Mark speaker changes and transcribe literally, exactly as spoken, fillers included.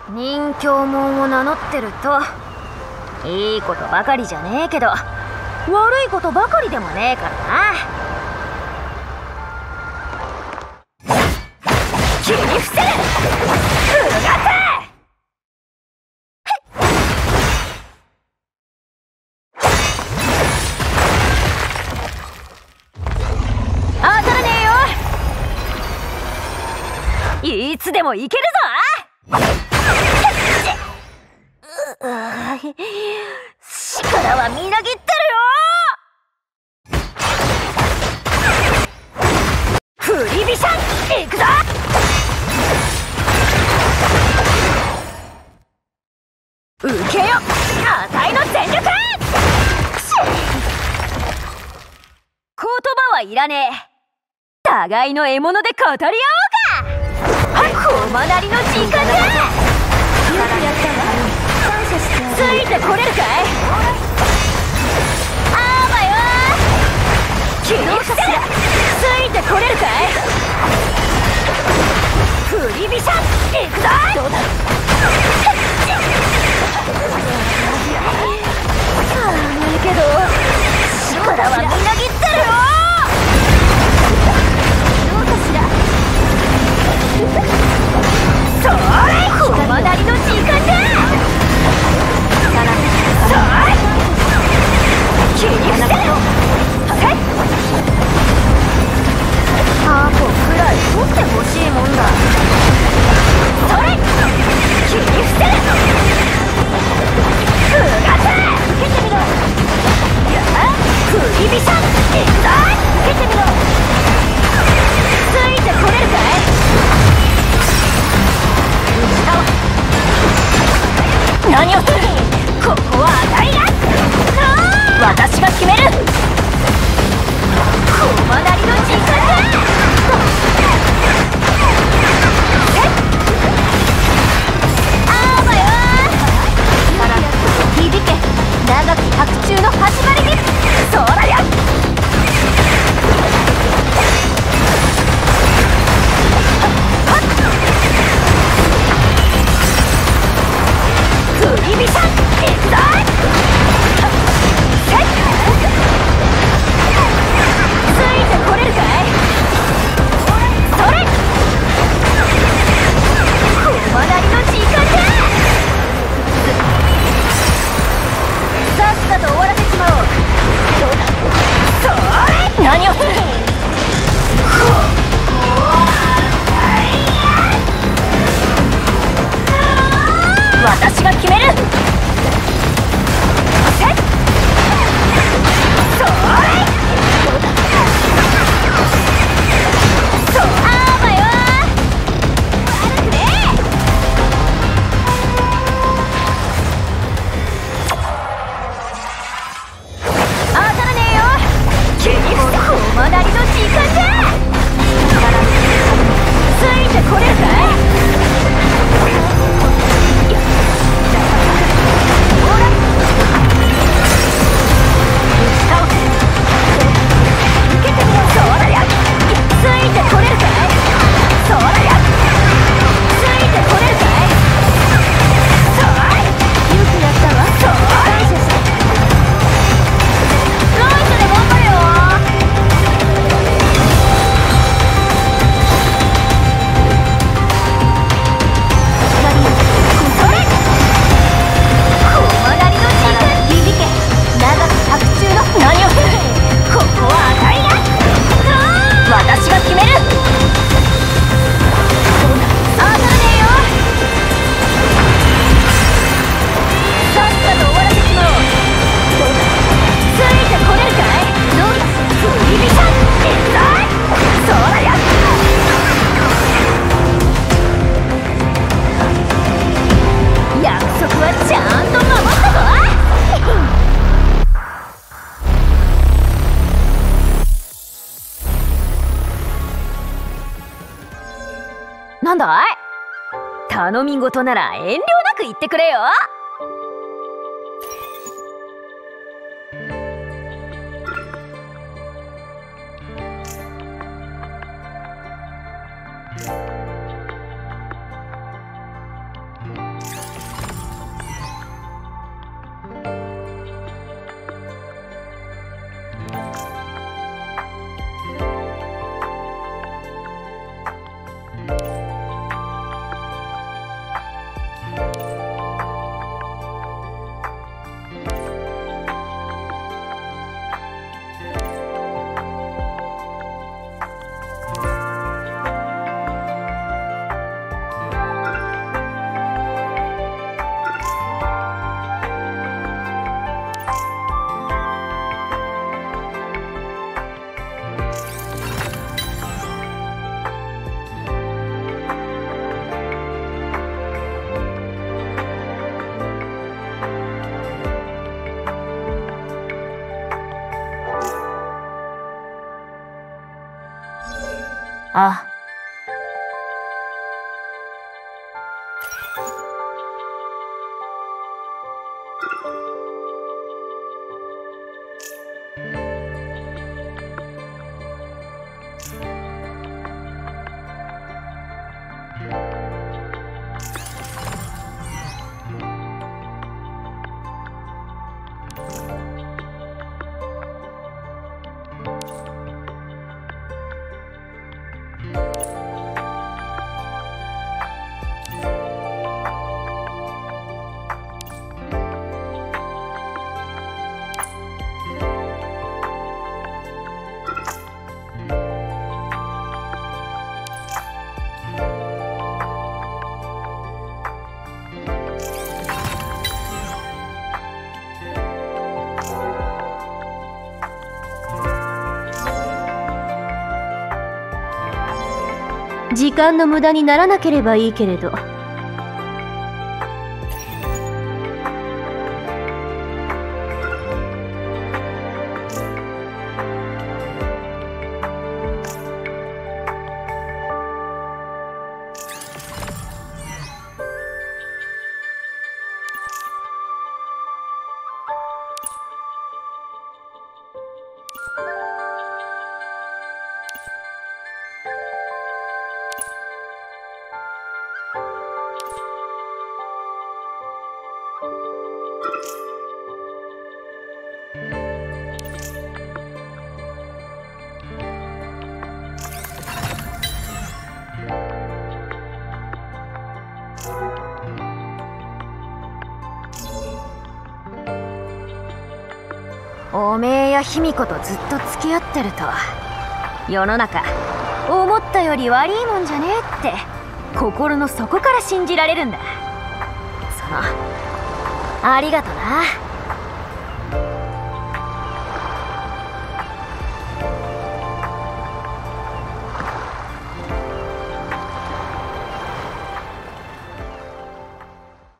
Speaker 1: 任教門を名乗ってるといいことばかりじゃねえけど悪いことばかりでもねえからな。切り伏せるうがて当たらねえよ。いつでもいけるぞ。力はみなぎってるよ。振り飛車いくぞ。受けよあたいの全力。言葉はいらねえ。互いの獲物で語り合おうか。駒なりの時間だ。よくやったわ。ついてこれるかい。あーばよー。切り伏せる。ついてこれるかい。振り飛車いくぞ。どうだ。寒いけど力はみなぎってるよ。どうかしら。それ駒なりの時間だ。切り伏せる。タコくらい取ってほしいもんだ。それ切り伏せる。うがて受けてみろ。やあ振り飛車いくぞ。受けてみろ。ついてこれるかい。何をする。ここはあたいが私が決める。駒なりの時間だ。あーばよー。響け長き白昼の始まりに。そらや振り飛車いくぞ。ついてこれるかい。それ駒なりの時間だ。さっさと終わらせちまおう。どうだ。それ何をする。私が決める。それそうあーばよー。悪くね当たらねえよ。切り伏せ駒なりの時間だ。ついてこれるかい。なんだい。頼み事なら遠慮なく言ってくれよ。 ああ。時間の無駄にならなければいいけれど。おめえや卑弥呼とずっと付き合ってると世の中思ったより悪いもんじゃねえって心の底から信じられるんだ。そのありがとな。